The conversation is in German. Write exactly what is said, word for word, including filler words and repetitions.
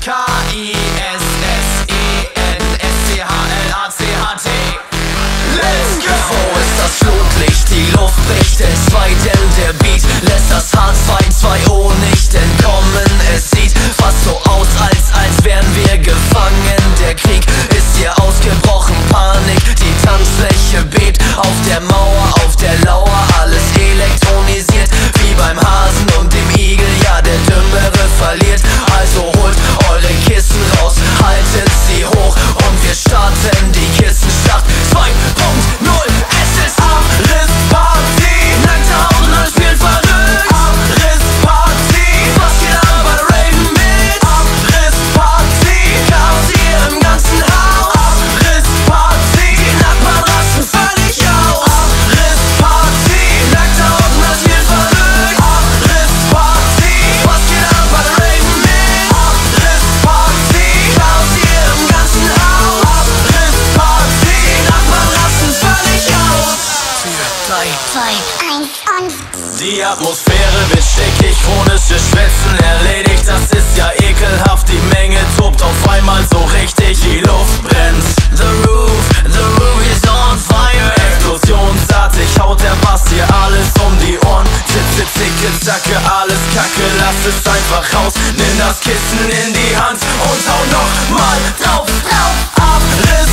K I S S E N S C H L A C H T. Let's go! Wo ist das Flutlicht? Die Luft bricht entzwei, denn der Beat lässt das Herz fein. Zwei O nicht entkommen, es sieht fast so aus, als als wären wir gefangen. Der Krieg ist hier ausgebrochen, Panik, die Tanzfläche bebt. Auf der Mauer, auf der Lauer, alles elektronisiert, wie beim Hasen und dem Igel. Ja, der Dümmere verliert, also holt eure Kissen raus, haltet sie hoch und wir starten die Kissenschlacht zwei Punkt null. Es ist Abrissparty, nackte Haut und alle spielen verrückt. Abrissparty, was geht ab bei der Raven mit? Abrissparty, Chaos hier im ganzen Haus. Abrissparty, die Nachbarn rasten völlig aus. Abrissparty, nackte Haut und alle spielen verrückt. Abrissparty, was geht ab bei der Raven mit? Abrissparty, Chaos hier im ganzen Haus. Abrissparty, die Nachbarn rasten völlig aus. vier, drei, zwei, eins und die Atmosphäre wird stickig, chronische Schwitzen erledigt, das ist ja ekelhaft. Die Menge tobt auf einmal so richtig, die Luft brennt. The roof, the roof is on fire. Explosionsartig haut der Bass hier alles um die Ohren. Zitze, zicke, zacke, alles kacke, lass es einfach raus. Nimm das Kissen in die Hand und hau noch mal drauf, drauf. Abriss